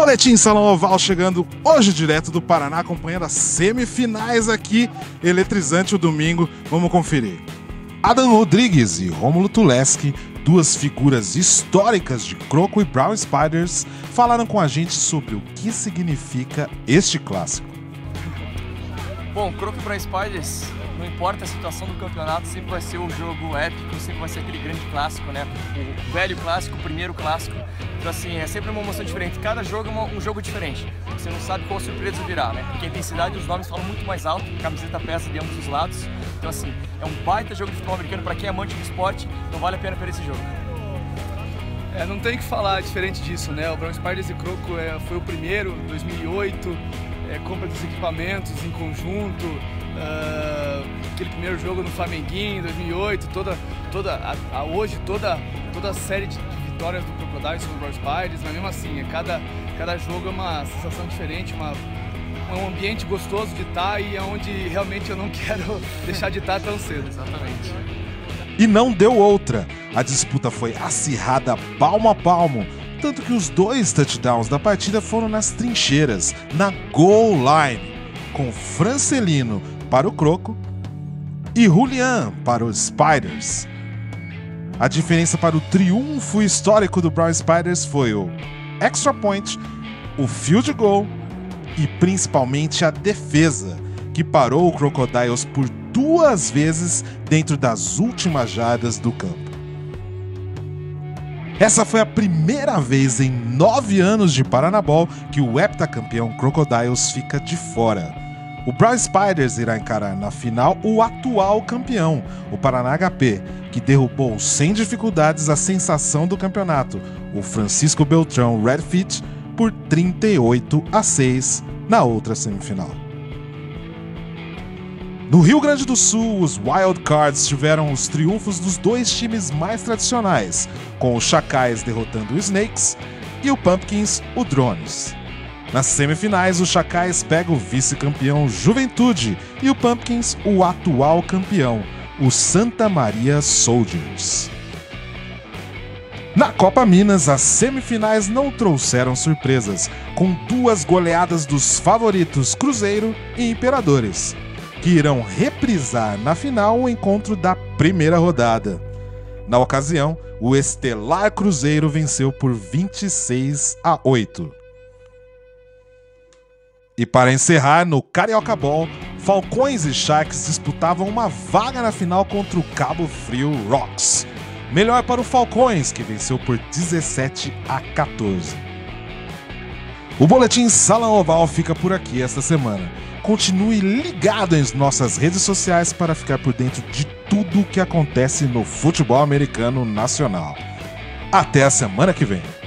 Boletim Salão Oval chegando hoje direto do Paraná, acompanhando as semifinais aqui. Eletrizante o domingo, vamos conferir. Adam Rodrigues e Rômulo Tuleski, duas figuras históricas de Croco e Brown Spiders, falaram com a gente sobre o que significa este clássico. Bom, Croco e Brown Spiders, não importa a situação do campeonato, sempre vai ser um jogo épico, sempre vai ser aquele grande clássico, né? O velho clássico, o primeiro clássico. Então assim, é sempre uma emoção diferente. Cada jogo é um jogo diferente. Você não sabe qual surpresa virá, né? Porque a intensidade os nomes falam muito mais alto, a camiseta pesa de ambos os lados. Então assim, é um baita jogo de futebol americano para quem é amante do esporte, não vale a pena perder esse jogo. Não tem o que falar diferente disso, né? O Brown Spiders e Croco foi o primeiro, 2008, compra dos equipamentos em conjunto, aquele primeiro jogo no Flamenguinho, em 2008, hoje toda a série de vitórias do Crocodile sobre o Brown Spiders, mas mesmo assim, cada jogo é uma sensação diferente, um ambiente gostoso de estar e é onde realmente eu não quero deixar de estar tão cedo. Exatamente. E não deu outra. A disputa foi acirrada palmo a palmo, tanto que os 2 touchdowns da partida foram nas trincheiras, na goal line, com Francelino para o Croco e Julian para os Spiders. A diferença para o triunfo histórico do Brown Spiders foi o extra point, o field goal e principalmente a defesa, que parou o Crocodiles por 2 vezes dentro das últimas jardas do campo. Essa foi a primeira vez em 9 anos de Paranabol que o heptacampeão Crocodiles fica de fora. O Brown Spiders irá encarar na final o atual campeão, o Paraná HP, que derrubou sem dificuldades a sensação do campeonato, o Francisco Beltrão Redfit, por 38-6 na outra semifinal. No Rio Grande do Sul, os Wild Cards tiveram os triunfos dos 2 times mais tradicionais, com os Chacais derrotando os Snakes e o Pumpkins o Drones. Nas semifinais, os Chacais pegam o vice-campeão Juventude e o Pumpkins o atual campeão, o Santa Maria Soldiers. Na Copa Minas, as semifinais não trouxeram surpresas, com 2 goleadas dos favoritos Cruzeiro e Imperadores, que irão reprisar na final o encontro da primeira rodada. Na ocasião, o estelar Cruzeiro venceu por 26-8. E para encerrar, no Carioca Ball, Falcões e Sharks disputavam uma vaga na final contra o Cabo Frio Rocks. Melhor para o Falcões, que venceu por 17-14. O Boletim Salão Oval fica por aqui esta semana. Continue ligado em nossas redes sociais para ficar por dentro de tudo o que acontece no futebol americano nacional. Até a semana que vem!